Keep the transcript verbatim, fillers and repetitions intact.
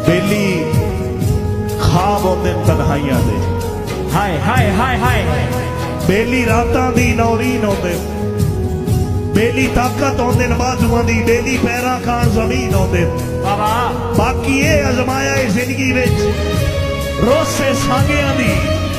बेली खाब होंदे तन्हाइयां दे। हाय हाय हाय हाय। बेली रातां दी नौरीन होंदे। बेली ताकत होंदे बाजुआं दी। बेली पैरां खान जमीन होंदे। बाकी ये अजमाया है जिंदगी विच रोसे सांगियां दी